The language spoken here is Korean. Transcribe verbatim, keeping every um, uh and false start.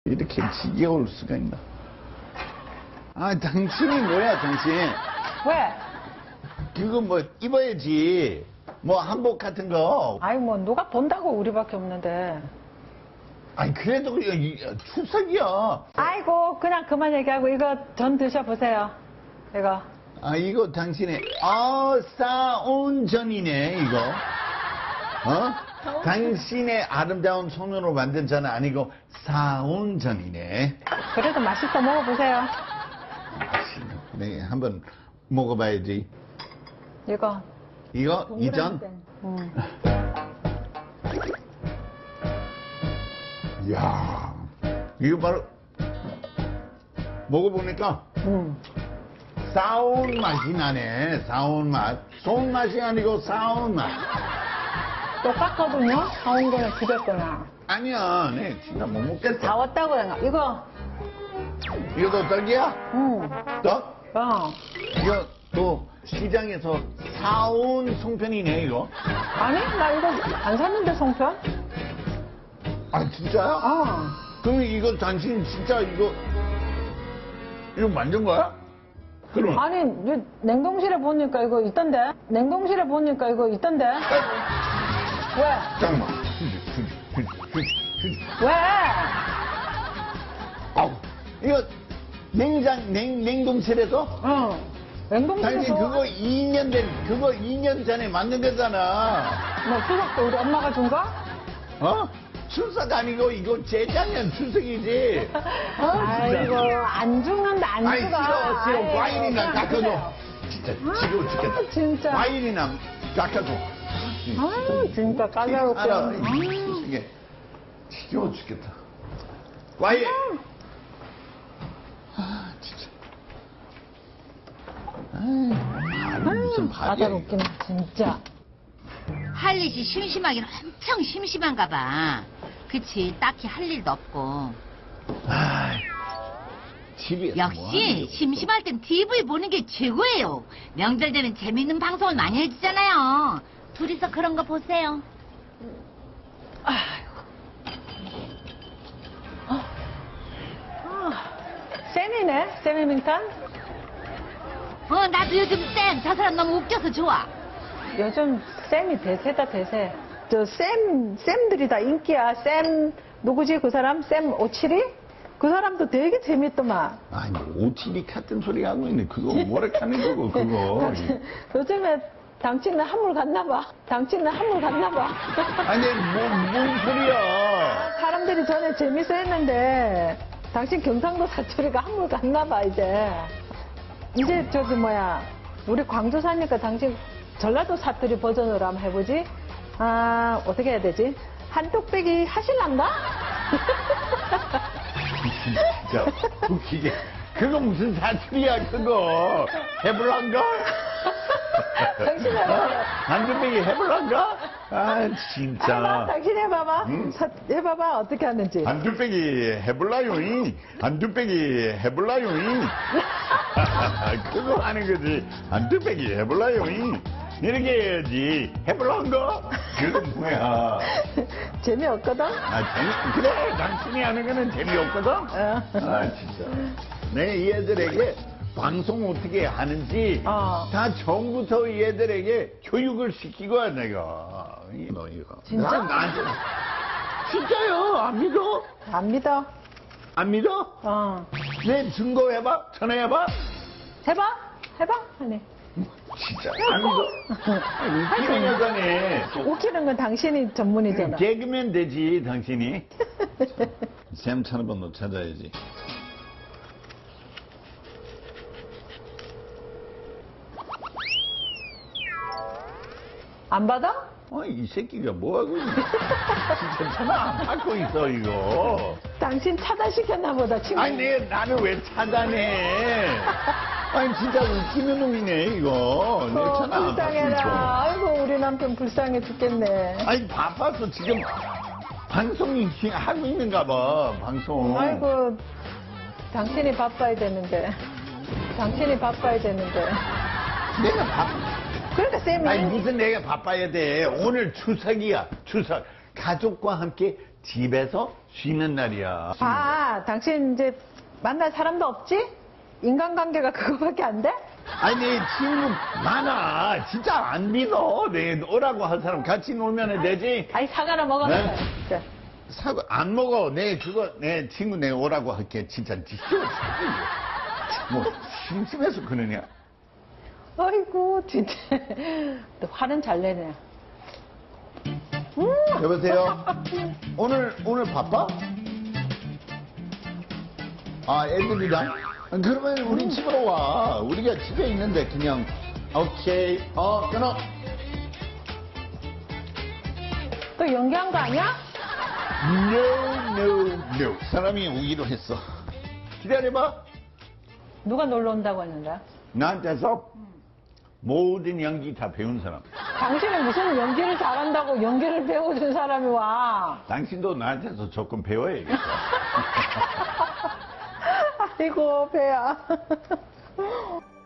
이렇게 지겨울 수가 있나? 아, 당신이 뭐야, 당신? 왜? 그거 뭐 입어야지. 뭐 한복 같은 거. 아이 뭐 누가 본다고 우리밖에 없는데. 아니 그래도 이- 추석이야. 아이고 그냥 그만 얘기하고 이거 전 드셔보세요. 이거. 아 이거 당신의 아 싸운 전이네 이거. 어? 당신의 아름다운 손으로 만든 전은 아니고 싸운 전이네. 그래도 맛있어 먹어보세요. 네 한번 먹어봐야지. 이거. 이거 이 전. 응. 이야 이거 바로 먹어보니까 응. 싸운 맛이 나네. 싸운 맛. 쏜 맛이 아니고 싸운 맛. 똑같거든요. 사온 거나 집에 거나. 아니야, 네 진짜 못 먹겠어. 사왔다고 내가. 이거. 이것도 떡이야? 응. 떡? 어. 이거 또 시장에서 사온 송편이네 이거. 아니 나 이거 안 샀는데 송편? 아 진짜요? 어. 그럼 이거 당신 진짜 이거 이거 만든 거야? 그럼 아니 이 냉동실에 보니까 이거 있던데. 냉동실에 보니까 이거 있던데. 왜? 잠깐만. 휴지, 휴지, 휴지, 휴지, 휴지. 왜? 아우, 이거 냉장 냉 냉동실에서? 응. 냉동실에서. 당신 그거 이 년 된 그거 이 년 전에 만든 거잖아. 뭐 추석 때 우리 엄마가 준 거? 어? 추석 아니고 이거 재작년 추석이지. 어? 아이고 안 죽는다 안 아이 죽어. 싫어 싫어 아이고, 과일이나 그냥 깎아줘. 드세요. 진짜 지겨워 죽겠다. 진짜. 과일이나 깎아줘. 아유 진짜 까다롭게. 알아. 아유. 이게 지겨워 죽겠다. 과일. 아 진짜. 아이 말이 무슨 밥이야. 까다롭긴 진짜. 할 일이 심심하긴 엄청 심심한가 봐. 그치, 딱히 할 일도 없고. 아이, 집에서 뭐 하는 역시 게 심심할 땐 티비 보는 게 최고예요. 명절 되면 재밌는 방송을 많이 해주잖아요. 둘이서 그런 거 보세요. 아이고. 아, 아, 쌤이네 쌤이 민탄. 어, 나도 요즘 쌤, 저 사람 너무 웃겨서 좋아. 요즘 쌤이 대세다 대세. 저 쌤 쌤들이 다 인기야. 쌤 누구지 그 사람? 쌤 오칠이? 그 사람도 되게 재밌더만. 아니 오티비 같은 소리 하고 있네. 그거 뭐라 하는 거고 그거. 요즘에 당신은 한물 갔나 봐. 당신은 한물 갔나 봐. 아니 뭐뭔 소리야. 사람들이 전에 재밌어 했는데 당신 경상도 사투리가 한물 갔나 봐 이제. 이제 저기 뭐야 우리 광주 사니까 당신 전라도 사투리 버전으로 한번 해보지. 아 어떻게 해야 되지? 한뚝배기 하실란가? 진짜 웃기게. 그거 무슨 사투리야 그거. 해볼란가? 당신 해봐. 한두배기 해볼란가? 아 해봐, 진짜. 당신 해봐봐. 응? 사- 해봐봐 어떻게 하는지. 한두배기 해볼라요잉. 한두배기 해볼라요잉. 그거 하는 거지. 한두배기 해볼라요잉. 이렇게 해야지. 해볼란가? 그건 뭐야. 재미없거든? 아, 재미, 그래. 당신이 하는 거는 재미없거든? 어. 아, 진짜. 내 이 애들에게 방송 어떻게 하는지 어. 다 처음부터 이 애들에게 교육을 시키고 내가. 이거, 이거. 진짜? 나, 나한테. 진짜요? 안 믿어? 안 믿어. 안 믿어? 어. 내 증거해봐? 전화해봐? 해봐? 해봐? 아니. 진짜. 안 믿어? 웃기는 여자네. 웃기는 건 당신이 전문이잖아. 개그맨 되지, 당신이. 샘 찾아번호 찾아야지. 안 받아? 어, 이 새끼가 뭐하고 있냐. 진짜 전화 안 받고 있어, 이거. 당신 차단시켰나 보다, 친구. 아니, 내, 나는 왜 차단해. 아니, 진짜 웃기는 놈이네, 이거. 내 어, 전화 안 받고 불쌍해라. 있어. 아이고, 우리 남편 불쌍해 죽겠네. 아니, 바빠서 지금 방송 하고 있는가 봐, 방송. 아이고, 당신이 바빠야 되는데. 당신이 바빠야 되는데. 내가 바빠. 그러니까 쌤이. 아니 무슨 내가 바빠야 돼. 오늘 추석이야. 추석. 가족과 함께 집에서 쉬는 날이야. 아, 당신 이제 만날 사람도 없지? 인간관계가 그거밖에 안 돼? 아니, 내 친구 많아. 진짜 안 믿어. 내 오라고 한 사람 같이 놀면 되지. 아니, 사과나 먹어. 네? 그래. 사과 안 먹어. 내 그거 내 친구 내 오라고 할게. 진짜 지켜. 뭐 심심해서 그러냐? 아이고, 진짜. 또 화는 잘 내네. 여보세요. 오늘 오늘 바빠? 아 애들이랑? 그러면 우리 집으로 와. 우리가 집에 있는데 그냥 오케이. 어 끊어. 또 연기한 거 아니야? No no no. 사람이 오기로 했어. 기다려봐. 누가 놀러 온다고 했는데? 나한테서 모든 연기 다 배운 사람. 당신은 무슨 연기를 잘한다고 연기를 배워준 사람이 와. 당신도 나한테서 조금 배워야겠다. 아이고, 배야.